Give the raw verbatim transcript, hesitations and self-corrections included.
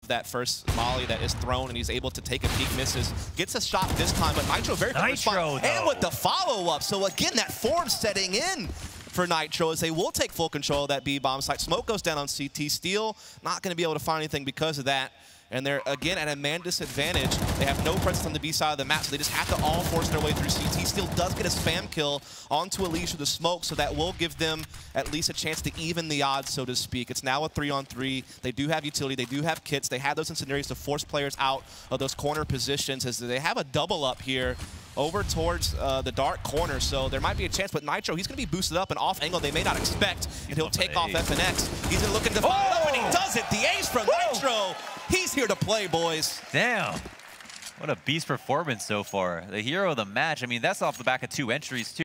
that first volley that is thrown, and he's able to take a peek, misses, gets a shot this time, but Nitro very quick Nitro, and with the follow-up. So again, that form setting in for Nitro as they will take full control of that B-bomb site. Smoke goes down on C T. Steel not going to be able to find anything because of that. And they're, again, at a man disadvantage. They have no presence on the B side of the map, so they just have to all force their way through C T. Steel does get a spam kill onto Elise with the smoke, so that will give them at least a chance to even the odds, so to speak. It's now a three on three. They do have utility. They do have kits. They have those incendiaries to force players out of those corner positions, as they have a double up here over towards uh, the dark corner, so there might be a chance, but Nitro, he's going to be boosted up an off angle they may not expect, and he'll take off F N X. He's going to look into the fire up, and he does it. The ace from Nitro. He's here to play, boys. Damn. What a beast performance so far. The hero of the match. I mean, that's off the back of two entries, too.